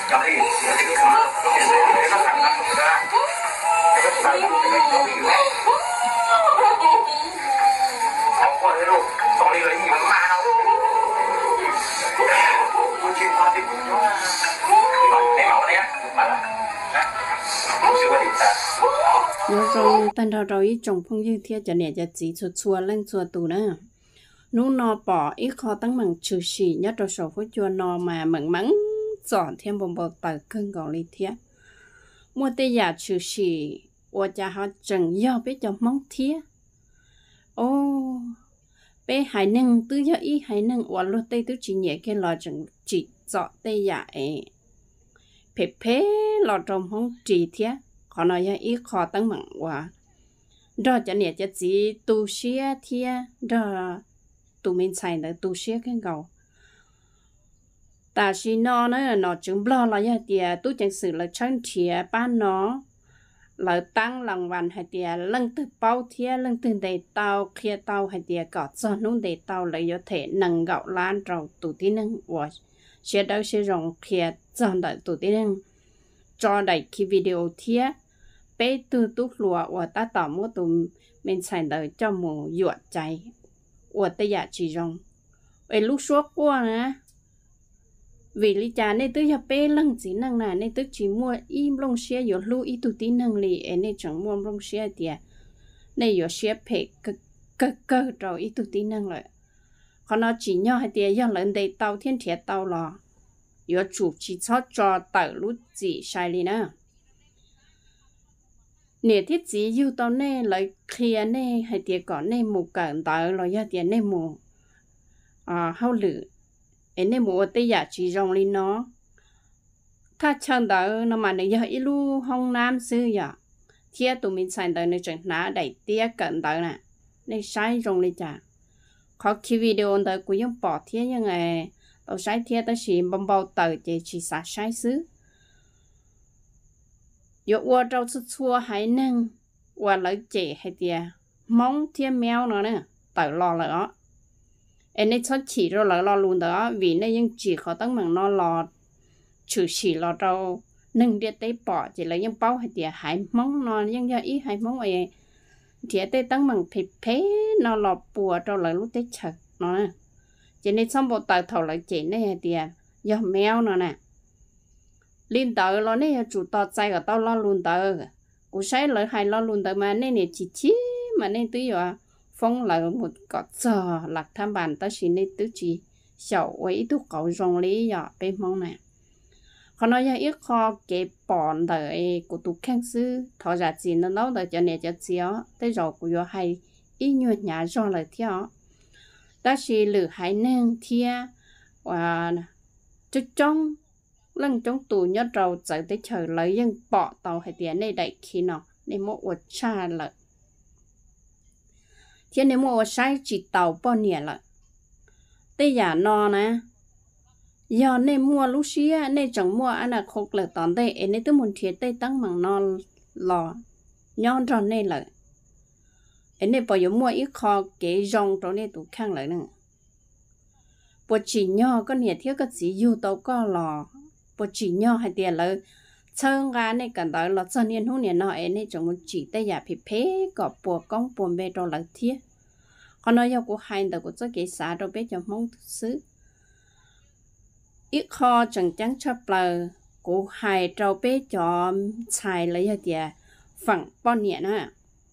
cho thì cái nó thành ra không ra cái nó thành cái nó bị vậy không có thế đâu xong đi lấy gì mà đâu tôi chuyên khoa thì cũng có để máu đấy mà không chịu có điểm ta nhớ rồi ban đầu rồi trồng phong như thế cho nênจะchỉ chua chua lên chua tù nữa nú nọ bỏ ít khó tăng bằng trừ xỉ nhất rồi sổ phút chua nọ mà mặn mắng chọn thêm bồn bột tờ cân gạo lý thiết mua tê giả trừ xỉ và cha họ chẳng do biết cho mong thiết ô bé hải nâng tư do ý hải nâng và lúc tê tư chỉ nhẹ cái lò chẳng chỉ chọn tê giả ấy phê phê lò trồng không trì thiết họ nói ya ít khó tăng bằng và đó cho nên cho chỉ tu sửa thiết đó tụi mình xài được tu sửa cái gạo ta chỉ nó chúng lo là ya tiề tu chẳng sự là chân thiệt ban nó là tăng lòng văn hay tiề lăng từ bao thiệt lăng từ đầy tàu kia tàu hay tiề có cho nung đầy tàu lại có thể nâng gạo lan rồi tụi tí nâng và sẽ đâu sẽ rong kia cho đợi tụi tí nâng cho đợi khi video thiệt bé từ tút lúa và ta tỏ mua tụi mình xài được cho mùa ruột cháy và ta giả chỉ rong về lúc suốt qua nè vì lý cha nên tôi nhập bé lăng chỉ năng này nên tôi chỉ mua im lông xe rồi lưu ý tụi tí năng lì nên chẳng mua lông xe tiệt nên rồi xe phải cơ rồi ý tụi tí năng lại còn nó chỉ nhau hay tiệt do lần đây tàu thiên thiệt tàu lò rồi chủ chỉ cho tờ lúc gì sai đi nữa nè thiết chỉ yêu tao nè lại kia nè hay tiệt có nè mù cẩn tờ rồi do tiệt nè mù hao lử nên mua tây giả chỉ rong lên nóถ้า chân đó nó mà này giờ ít lu hông nam sư giờ thiết tụi mình xài đó này chẳng ná đẩy tia cận đó nè này sai rong lên chả có khi video đó cũng giống bỏ thiết như ngày tao sai thiết tao chỉ bấm bao tờ chỉ xả sai xứ giờ qua trâu chua hay nâng qua lấy trẻ hay tia móng thiết mèo nó nè tờ lo là đó em ấy thoát chỉ rồi là lo luôn đó vì nó nhưng chỉ khó tăng bằng nó lo trừ chỉ lo đâu nâng đi tới bỏ chỉ là những bao hay tiệt hải móng nó nhưng do ý hải móng ấy thì tới tăng bằng phê phê nó lo bùa đâu là lúc tới chật nó nè chỉ nên xong bộ tờ thầu lại chỉ này tiệt do mèo nó nè liên tờ lo này chủ tờ chạy ở tao lo luôn tờ cũng sai lợi hay lo luôn tờ mà nên chỉ mà nên tới giờ phong là một cọt giờ lạc tham bàn ta chỉ nên tứ chỉ sầu ấy thuốc cậu rong lý giờ bên mong nè còn nói ít kho cái bòn đời của tụ khang sư thọ ra gì nó nấu đời cho nên cho chiếu tới rồi của yo hay ít nhiều nhà do lời theo ta chỉ lử hay nên thia và chút trong lần trong tù nhớ trâu chạy tới chờ lấy dân bỏ tàu hay tiền này đẩy khi nào nên một vật cha lợi thế nếu mua sai chỉ tàu bao nhiêu là tây giả no nè giờ nên mua lúc xưa nên chẳng mua anh là khóc là tòn đây nên tôi muốn thiệt tây tăng bằng no lò nhon tròn nên là nên bây giờ mua ít kho cái rong tròn nên tụ khang lại nữa bộ chỉ nho có nhiệt thiếu cái gì yêu tàu có lò bộ chỉ nho hay tiền là chân gà này cần tới là chân niên hôn niên nọ nên chẳng muốn chỉ tây giả phê phê có bộ công bộ bê đồ là thiết còn nói yêu của hai đời của cái xã đâu biết cho mong xứ ít kho chẳng chẳng chấp lời của hai trâu biết cho xài lấy cho tiệt phẳng bao nhiêu nữa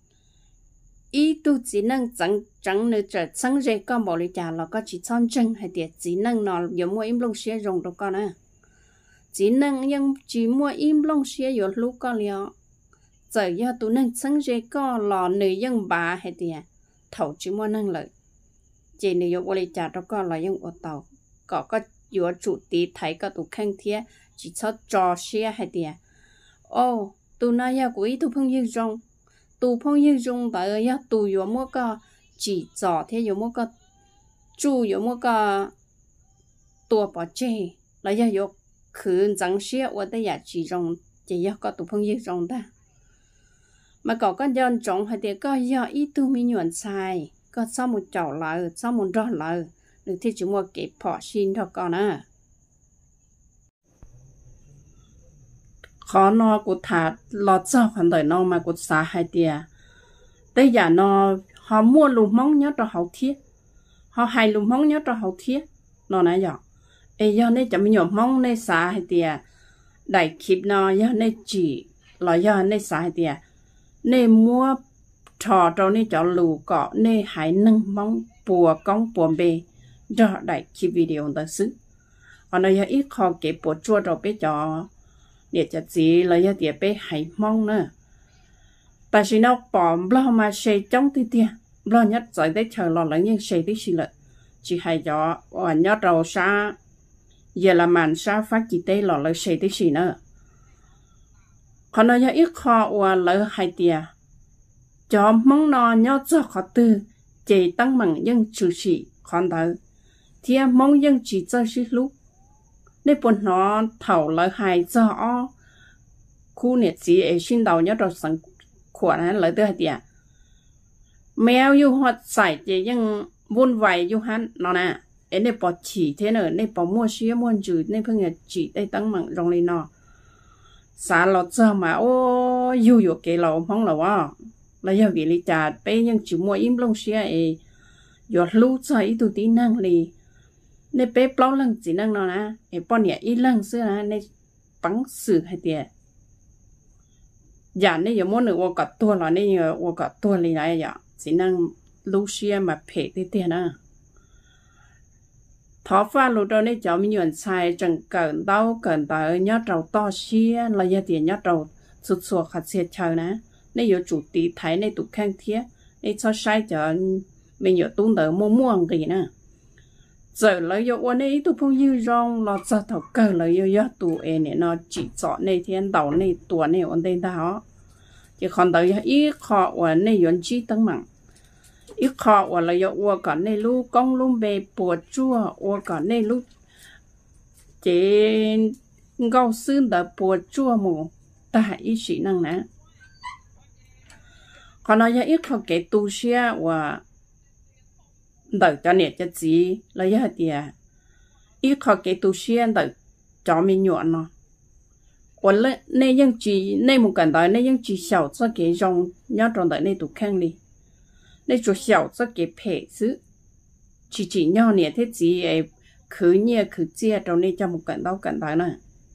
ý tu chỉ năng chẳng nữa trở sáng rê con bảo lý trả là có chỉ son chân hay tiệt chỉ năng nó giống mua im lông xe rồng đâu con nữa chỉ năng nhưng chỉ mua im lông xe rồi lúc con liao giờ do tụi năng sáng rê con lò nữ dân bà hay tiệt thầu chỉ mua năng lợi chỉ nếu yêu lý trả đâu con là dân ô tàu có yêu chủ tí thấy có tụ khang thiết chỉ cho xe hay tiệt ô tụ na ya của ý tụ phong như rong tụ phong như rong tại ya tụ yêu mua có chỉ cho thế yêu mua có chú yêu mua có tua bỏ chê là ya yêu khử trắng xe và đây ya chỉ rong chỉ ya có tụ phong như rong ta mà có con dân trồng hay tiệt có ya ý tụ mi nhuận xài có sau một chảo lại sau một rau lại được thì chỉ mua cái bỏ xin thôi con à khó nó của thà lọt cho khoản đời nó mà của xã hai tia tới giờ nó họ mua lùm móng nhớ cho hậu thiết họ hay lùm móng nhớ cho hậu thiết nó nói giờ ê giờ này chậm nhổm móng này xã hai tia đại kịp nó giờ này chỉ là giờ này xã hai tia này mua trò trâu này cho lù cọ này hãy nâng móng bùa con bùa bê cho đại kịp video đó xứ còn nó giờ ít khó cái bùa chua rồi bé cho để cho chị là giờ tiệp bé hãy mong nữa tại vì nó bỏ lo mà xây trong tí tia lo nhất giải đấy chờ lo lắng nhưng xây tí xí lợi chỉ hay cho ở nhớ đầu xa giờ là màn xa phát chỉ tê lo lợi xây tí xí nữa còn nó giờ ít khó ở lợi hai tia cho mong nó nhớ cho khó tư chỉ tăng bằng nhưng chủ sĩ còn tới thì mong nhưng chỉ cho xí lúc nên bọn nó thầu lợi hai cho khu nhiệt chỉ ở xin đầu nhớ đầu sáng khoản hắn lợi tới tiệt mèo yêu hoạt sải chỉ nhưng vun vầy yêu hắn nó nè ấy nên bỏ chỉ thế nữa nên bỏ mua xía mua chữ nên phương nhật chỉ đây tăng bằng rong lên nó xả lọt giờ mà ô yêu cái lẩu không lẩu à là do vì lý trả bây nhưng chỉ mua im lông xía ấy yêu lú cho ít tu tí năng li nên bé bao lần chỉ năng nó nè ấy bao nhiêu ít lần xưa nè nên bắn xử hay tiệt giờ này giờ muốn được qua cả tua là này giờ qua cả tua này này giờ chỉ năng Lucia mà phê thế tiền à thọ pha lúc đó này cháu mình nhận sai chẳng cần đâu cần tới nhớ trâu to xia là giờ tiền nhớ trâu sụt sụt khát xe chờ nè này giờ chủ tỷ thấy này tụ khang thiết này cho sai cho mình giờ tuôn tới mua mua gì nè giờ lấy giờ qua này tụ phong dư rong là cho thầu cơ lấy giờ tụ em này nó chỉ chọn này thiên đầu này tua này ổn định đó chỉ còn tới ít khó qua này yon chi tăng mạng ít khó qua là giờ qua cả này lu công lu bề bùa chua qua cả này lu chỉ gạo xương đã bùa chua mù ta ít chỉ năng nè còn nói giờ ít khó cái tu sửa và đợi cho nè cho gì là giờ tiệt ít khó cái tu sửa đợi cho mình nhuận nó còn lại nên những chỉ nên một cái đó nên những chỉ小做给用要装的那都看哩那做小做给配置chỉ nhau nè thế gì cứ nhẹ cứ chia trong này cho một cái đó nè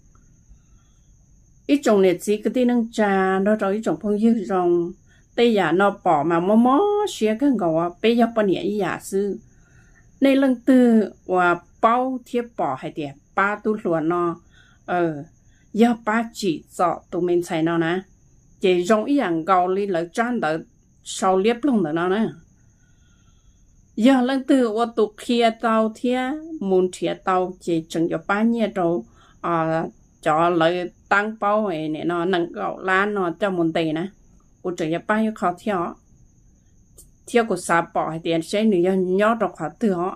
ít trồng nè chỉ cái tí nâng trà nó rồi ít trồng phong dư rong bây giờ nó bỏ mà mó xé cái gò bây giờ bao nhiêu giả sư nên lần tư và bao thiếp bỏ hay tiệt ba tu luồn nó giờ ba chỉ cho tụi mình xài nó nè chỉ dùng ý dạng gạo đi lấy tràn đỡ sau liếp luôn đó nó nè giờ lần tư và tụi kia tàu thia muốn thia tàu chỉ chừng cho ba nhiêu đâu cho lấy tăng bao này nè nó nâng gạo lan nó cho một tỷ nè của chừng cho ba nhiêu khó theo của xã bỏ hay tiền sẽ nữa nhớ được khó từ họ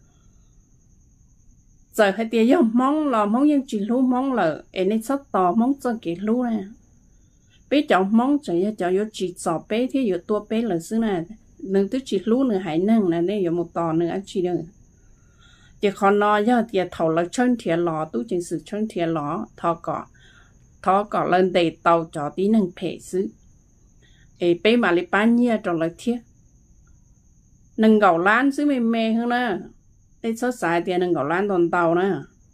giờ hay tiền giờ mong là mong những chỉ lú mong là em nên sắp tỏ mong cho cái lú này bé chọn mong chỉ cho yo chỉ sọ bé thì yo tua bé là xứ này đừng tới chỉ lú nữa hãy nâng này đây yo một tỏ nữa anh chỉ được chỉ còn nó giờ thì thầu là chân thiệt lọ tú chính sự chân thiệt lọ thọ cỏ lên đầy tàu cho tí nâng phê xứ ấy bé mà lấy bán nhiêu trong lại thiết nâng gạo lan xứ mềm mềm hơn nè đây số xài tiền nâng gạo lan toàn tàu nè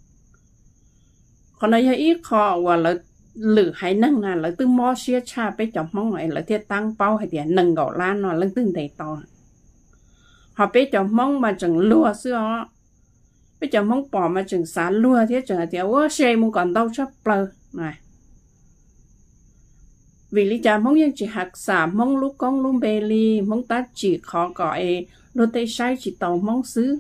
còn đây ít khó và là lử hay nâng là lấy từ mò xia cha bé chồng mong này lấy thiết tăng bao hay tiền nâng gạo lan nó lên từ đầy tàu họ bé chồng mong mà chẳng lúa xưa họ bé chồng mong bỏ mà chẳng xả lúa thế chẳng là tiền quá xe muốn còn đâu sắp lơ này vì lý cha mong những chỉ hạt xả mong lúc con lúc bê li mong ta chỉ khó gọi luật tê sai chỉ tàu mong xứ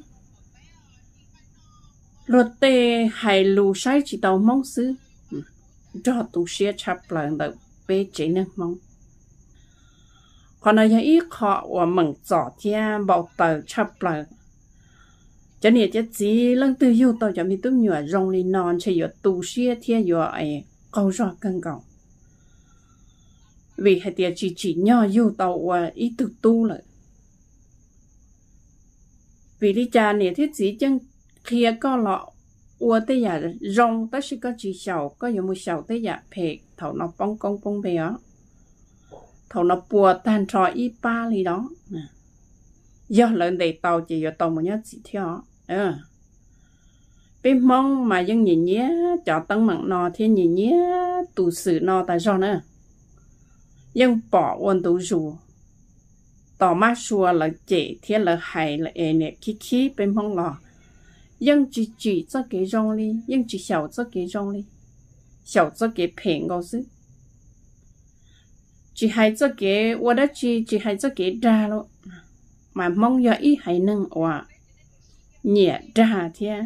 luật tê hay lù sai chỉ tàu mong xứ cho tụ xe chắp lần đầu bê chỉ nâng mong còn ở ít khó và mừng giỏ thia bảo tờ chắp lần cho nên chắc gì lần từ yêu tàu cho mình tụi nhỏ rong lên non chỉ có tụ xe thia vô ấy câu rõ cân cầu vì hai tia chỉ nhỏ yêu tàu và ít tự tu lại vì lý cha này thiết gì chân kia có lọ ua tới giờ rong tới sẽ có chỉ sầu có nhiều một sầu tới giờ phê thầu nó bong công bong bè đó thầu nó bùa tan trò y ba li đó do lợn đầy tàu chỉ do tàu một nhát chỉ theo bên mong mà dân nhìn nhé cho tăng mặn nọ thiên nhìn nhé tù sự nọ tại sao nữa dân bỏ ôn tù rù tỏ má xua là chế thiên là hại là ế nè khí bên mong lò dân chỉ cho cái rong đi dân chỉ xảo cho cái rong đi xảo cho cái phèn ngô sư chỉ hay cho cái ở đó chỉ hay cho cái ra luôn mà mong giờ ý hay nâng và nhẹ ra thế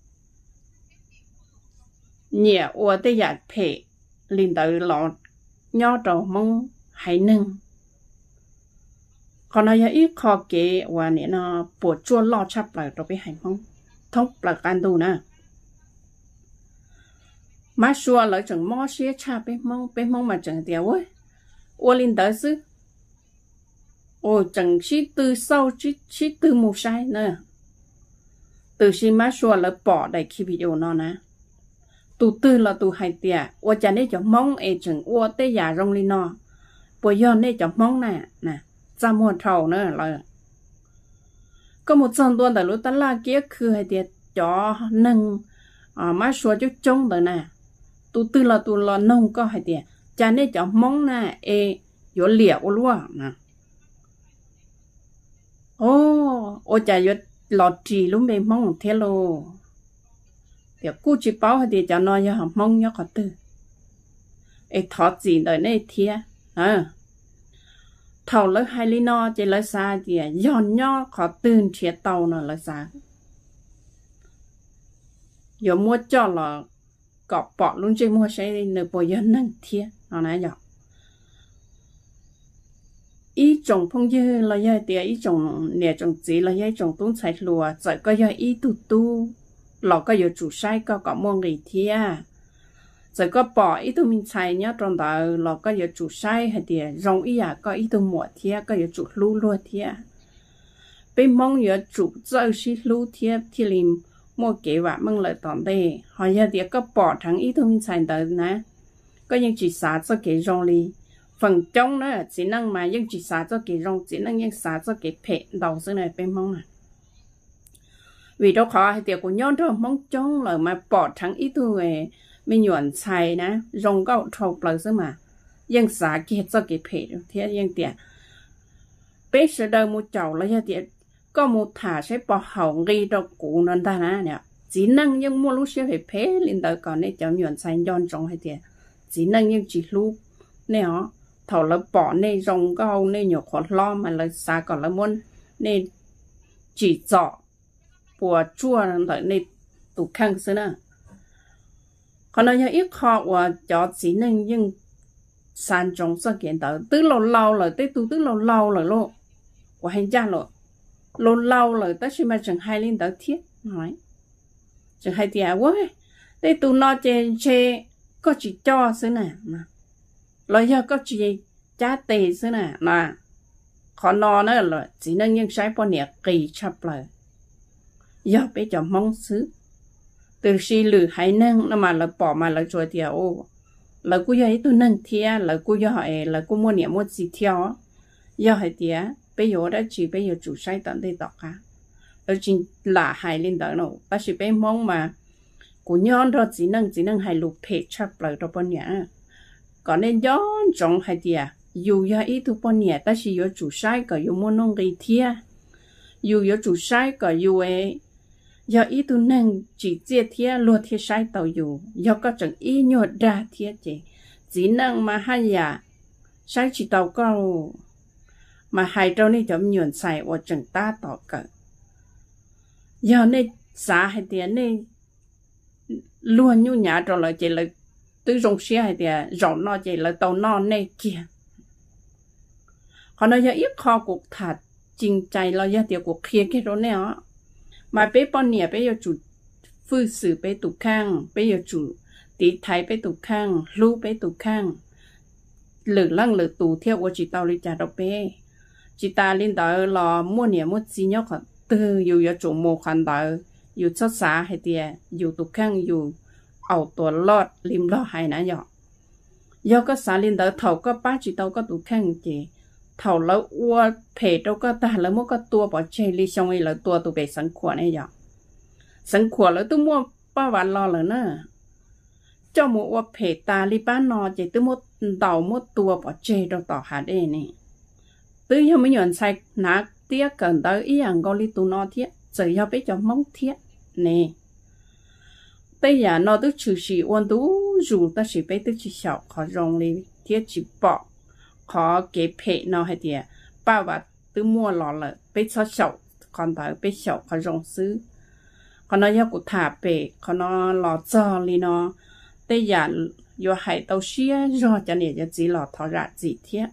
nhẹ ở đây giờ phê liền tới lọ nhỏ trâu mong hay nâng còn giờ ít khó kế và nè nó buộc chua lo chắp lại rồi bị hành mong thóc là can tu nè má xua lại chẳng mò xía cha bên mong mà chẳng tiêu ấy ô linh tới xứ ô chẳng chỉ từ sau chỉ từ một sai nữa từ khi má xua lại bỏ đầy khi video nó nè tu tư là tu hay tiệt ô cha này chẳng mong ấy chẳng ô tê già rong linh nó bây giờ này chẳng mong nè ra mua thầu nữa là có một trăm tuần tại lúc ta la kiaคือhay tiệt cho nâng má xua chút trông tới nè tu tư là tu lo nông có hay tiệt cha này chẳng mong nè e yo liễu luôn nè ô cha yo lọt trì lúc mình mong thế lo thì cú chỉ bảo hay tiệt cho nó yo học mong nhớ có tư e thọ gì đời này thiệt thầu lấy hai lý no chỉ lấy xa thì giòn nho khóตื่n thiệt tàu nó lấy xa giờ mua cho là cọp bọ luôn chơi mua xe đi nửa bồi dân nâng thiệt nó nói giờ ý trồng phong dư là giờ thì ý trồng nè trồng gì là giờ trồng tốn chạy lùa rồi có giờ ý tu lọ có giờ chủ sai có mua người thiệt rồi có bỏ ít tôi mình xài nhá trong đó là có giờ chủ sai hay thì rong ý có ít tôi mua thiệt có giờ chủ lưu luôn thiệt bên mong giờ chủ giờ xí lưu thiệt thì liền mua kế và mong lại tòn đây họ giờ thì có bỏ thằng ít tôi mình xài tới nè có những chỉ xả cho cái rong đi phần trong đó chỉ năng mà những chỉ xả cho cái rong chỉ năng những xả cho cái phệ đầu xưa này bên mong này vì đó khó hay thì của nhau đó mong trong là mà bỏ thằng ít tôi mình nhuận xài nè rong gạo thầu lời xưa mà dân xả kia cho cái phê thế dân tiền bé sẽ đợi một chậu là dân tiền có một thả sẽ bỏ hỏng ghi đâu cụ nên ta nè chỉ năng nhưng mua lúc sẽ phải phê lên tới còn này cháu nhuận xài nhon trong hay tiền chỉ năng nhưng chỉ lúc nè họ thầu là bỏ này rong gạo này nhiều khó lo mà là xả còn là muốn nên chỉ dọ bùa chua tới này tụ khăn xưa nè còn nói ít khó và cho chỉ nên nhưng san trồng sự kiện tới từ lâu rồi tới từ lâu rồi luôn và hành gia rồi lâu rồi tới khi mà chẳng hay lên tới thiết nói chẳng hay thì quá tới từ nó chê có chỉ cho xứ nè rồi giờ có chỉ trả tiền xứ nè khó nó nữa là chỉ nên nhưng sai bao nhiêu kỳ chập lời giờ bây giờ mong xứ từ khi lử hay nâng nó mà là bỏ mà là rồi thì là cô ấy tôi nâng thia là cô ấy là cô mua niệm mua gì theo giờ hay thì bây giờ đã chỉ bây giờ chủ sai tận đây đọc cả ở trên là hay lên đó nó bác sĩ bây mong mà của nhon đó chỉ nâng hay lục phê chấp lại đó bao nhiêu còn nên nhon trong hay thì dù giờ ít tôi bao nhiêu ta chỉ có chủ sai có dù mua nông cái thia dù có chủ sai có dù ấy giờ ý tu nâng chỉ chia thiệt luôn thiệt sai tàu dù giờ có chẳng ý nhột ra thiệt chỉ nâng mà hai nhà sai chỉ tàu câu mà hai trâu này chấm nhuận sai và chẳng ta tỏ cỡ giờ này xã hay tiền này luôn như nhà rồi lại chỉ là từ rong xe hay tiền rong nó chỉ là tàu non này kia còn nó giờ ít kho cuộc thật chinh chạy lo giờ tiền cuộc kia cái đó này á mà bé bọn nhẹ bé giờ chủ phu sử bé tụ khang bé giờ chủ tí thái bé tụ khang lưu bé tụ khang lử lăng lử tụ theo của chị tao đi trả đọc bé chị ta lên đó là mua nhẹ mua gì nhóc từ dù giờ chủ một khoản đó อยู่ชดสาให้เตียอยู่ตุกข้างอยู่เอาตัวรอดริมรอดให้นะหยอกยอก็สาลินเดอเถาก็ป้าจีเตาก็ตุกข้างเจเถาแล้วอ้วนเพจเราก็ตาแล้วมันก็ตัวปอเชลิชงไอ้แล้วตัวตุเบสังขวานไอ้หยอกสังขวานแล้วตุ้มัวป้าวันรอเลยนะเจ้ามัวเพจตาลิป้านอเจตุ้มัวเต่ามัวตัวปอเชเราต่อหาได้นี่ตื้อยังไม่หย่อนใส่นักเตี้ยเกินเตออีอย่างก็ลิตูนอเทียจะยอไปจอมงเทียนี่แต่อย่านอตื้อชื่อสีวันตู้รูแต่สีไปตื้อสีเฉาขอรองเลยเทียจีปอกขอเก็บเพนอให้เดียป้าว่าตื้อมัวหล่อเลยไปชอบเฉาคอนเตอไปเฉาขอรองซื้อขอนอยากุถาเปขอนอหล่อจอลีนอแต่อย่าอยู่ให้เตาเชียรอจะเนี่ยจะจีหล่อทอระจีเทีย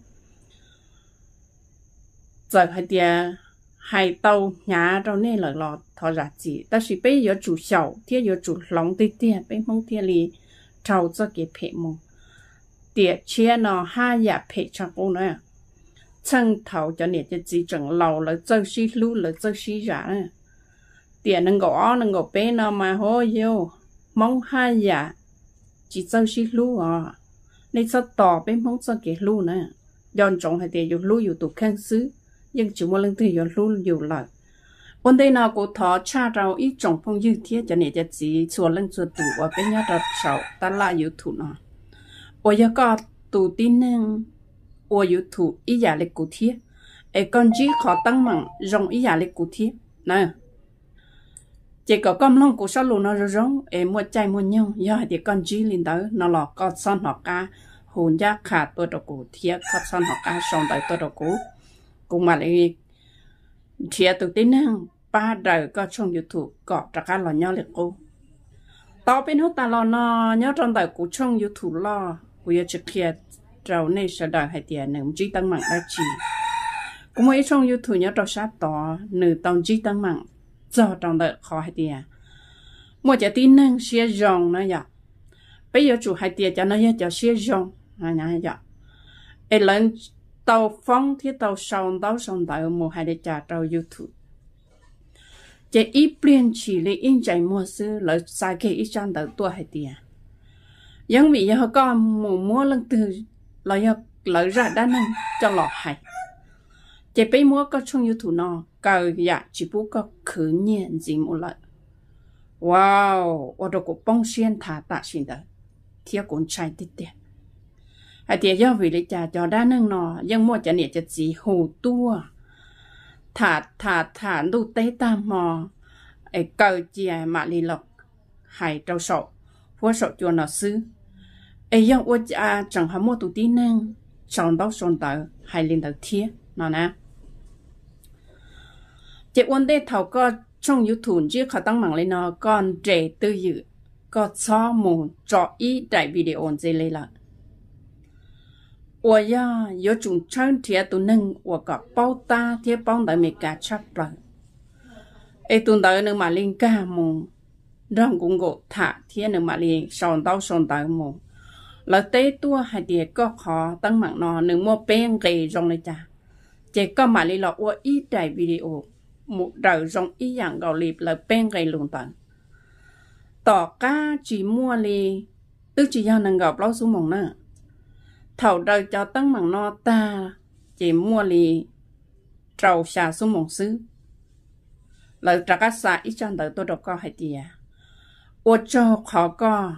giờ hai tia hai tàu nhà đâu nên là lọt thọ ra gì ta chỉ bây giờ chủ sầu thiết giờ chủ lòng tê tia bây mong tia li trâu cho cái phê mong tiệt chia nó hai nhà phê cho cô nữa chân thầu cho nên cho chỉ chẳng lâu là chơi xí lú là chơi xí giả tiệt nâng gõ bé nó mà hôi vô mong hai nhà chỉ chơi xí lú à nên sao tỏ bên mong cho cái lú nữa dọn trồng hai tiệt dùng lú dùng tụ khang xứ nhưng chỉ một lần thì yon luôn nhiều lần. Vấn đề nào cũng thọ cha rau ít trồng phong dư thiết cho nênจะchỉส่วนlầnส่วนtụ ở bên nhà đặt sầu ta là yếu thủ nó. Ở giờ có tụ tin năng, ở yếu thủ ý giả lịch cụ thiết, ở con chỉ khó tăng mạnh rong ý giả lịch cụ thiết, nè. Chỉ có con long của sao luôn nó rong, ở mua chay mua nhau, giờ thì con chỉ lên đó nó lọt con son họ cá, hồn giáขาดตัวตะกูเทียcon son họ cá xong tớiตัวตะกู. Cùng mà lại chia từ tin năng ba đời có trong YouTube có trả cả là nhau liệt cô tao bên hốt ta lo nó nhớ trong đời của trong YouTube lo của giờ trực kia trâu này sẽ đợi hai tiền nửa chỉ tăng mạng đã chỉ cũng mấy trong YouTube nhớ trâu sát tỏ nửa tàu chỉ tăng mạng do trong đời khó hai tiền một cái tin năng chia rong nó vậy bây giờ chủ hai tiền cho nó cho chia rong nhá vậy ấy lên tàu phong thiết tàu sòng tàu một hai để trả tàu YouTube chỉ ít biến chỉ lấy in chạy mua sư lấy sai cái ít trang tàu tua hay tiền giống vì giờ có mua lần từ lấy ra đa năng cho lọ hay chỉ bây mua có trong YouTube nó cờ dạ chỉ bố có khử nhiên gì một lần wow ở đâu cũng bông xuyên thả tạ xin đó thiết cũng chạy tít tiền hai tiệt do vì lấy trà cho đa năng nọ nhưng mua chả nịa chả chỉ hồ tua thả đu tế tam mò ấy cờ chè mà lì lộc hay trâu sậu phua sậu chua nọ sư ấy do ô cha chẳng hả mua tụ tí năng xong tờ hay lên đầu thiết nọ nè chị ôn đây thầu có trong YouTube chứ khó tăng mạng lên nó còn trẻ tư dự có cho mù cho ý đại video gì lấy lại 我呀，有种春天都能我个包大天帮到没干差不了，哎，都到能马林干么？让公个他天能马林上到么？了得多还得个好当忙呢，能么变给中了จ้ะ，这个马林了我一代 video， một đời trong ý dạng gạo lịp là bên gây luôn tận tỏ cá chỉ mua li tức chỉ do năng gặp lâu xuống mỏng nè thầu đời cho tăng bằng no ta chỉ mua li trầu xà xuống mỏng xứ lời trả cá xà ít cho đời tôi đâu có hay tìa ô cho khó có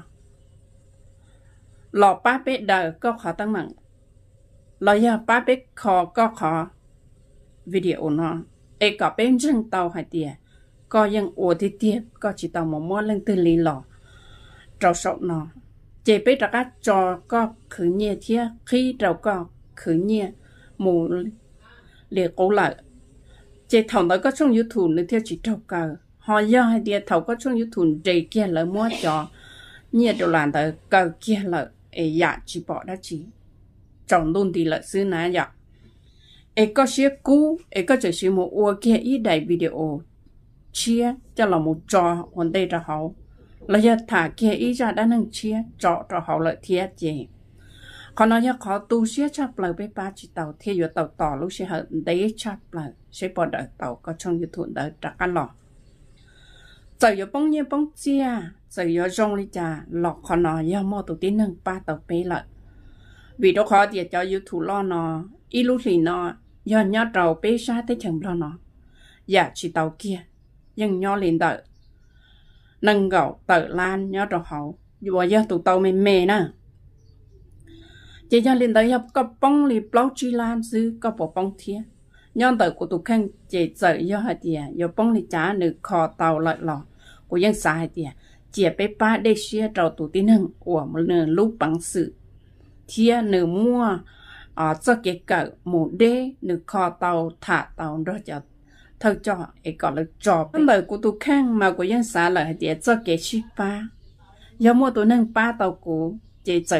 lò bá bế đời có khó tăng bằng lò ya bá bế khó có khó video nó ấy có bên rừng tàu hay tìa có những ổ thì tiếp có chỉ tàu một món lên từ lì lò trâu sậu nó chỉ biết là các trò có khử nhẹ thiê khi trâu có khử nhẹ mù liệt cố lại chỉ thằng đó có trong YouTube nữa theo chỉ trâu cờ họ do hay tìa thầu có trong YouTube đầy kia là mua cho nhẹ đồ làm tới cờ kia là ấy dạ chỉ bỏ đó chỉ trồng luôn thì là xứ ná dạ ấy có xe cũ ấy có chỉ một ô kia ít đại video chia cho là một trò vấn đề cho họ là giờ thả kia ít ra đã nâng chia trò cho họ lợi thiệt gì còn nói khó tu xe chắp lời với ba chỉ tàu theo dõi tàu tỏ lúc sẽ hận đấy chắp lời sẽ bỏ đợi tàu có trong YouTube đợi trả ăn lò giờ yo bông như bông chia giờ yo rong đi cha lọt khó nó yo mua tụ tí nâng ba tàu bé lại vì đó khó thì cho YouTube lo nó ít lúc thì nó do nhớ đầu bé xa tới chừng lo nó dạ chỉ tàu kia nhưng nhớ liền đợi nâng gạo tự lan nhớ đầu hậu vừa giờ tụ tàu mềm mềm nè chỉ cho liền đợi có bông li bao chi lan dư có bộ bông thiê nhớ đợi của tụ khăn chỉ giờ do hai tiền do bông li trả nửa kho tàu lại lò của dân xã hai tiền chỉ bé ba để xia trâu tụ tin hưng của một nửa lúc bằng sự thiê nửa mua cho cái cỡ một đế nửa kho tàu thả tàu đó cho thôi cho ấy gọi là trò lời của tụ khăn mà của dân xã lại hai tiền cho cái ship ba do mua tụ nâng ba tàu cũ chỉ giờ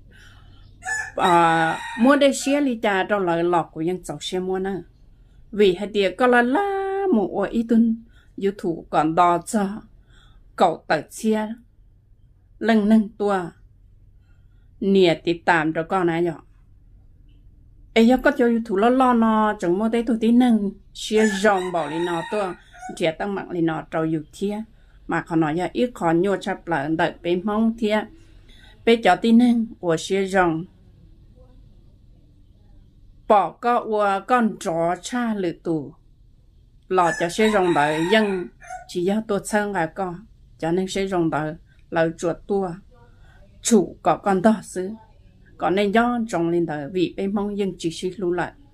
mua để xia li trà trong lời lọt của dân giàu xe mua nè vì hai tiền có là một ở ít tuần YouTube còn đo cho cậu tự chia lần nâng tua nè thì tạm cho con này rồi ấy có cho YouTube lo nó chẳng mua tới tụi tí nâng chia rong bỏ đi nó tua chia tăng mạng đi nó trâuอยู่เทียmàเขาnói là ít khó nhô chập lại đợi bên mong tia bên cho tí nâng của chia rong bỏ có của con chó cha lử tù lọ cho chia rong đợi dân chỉ do tôi sang là con cho nên sẽ rong đợi lời chuột tua chủ có con đó xứ còn nên do trồng lên đời vì bên mong dân chỉ suy lưu lại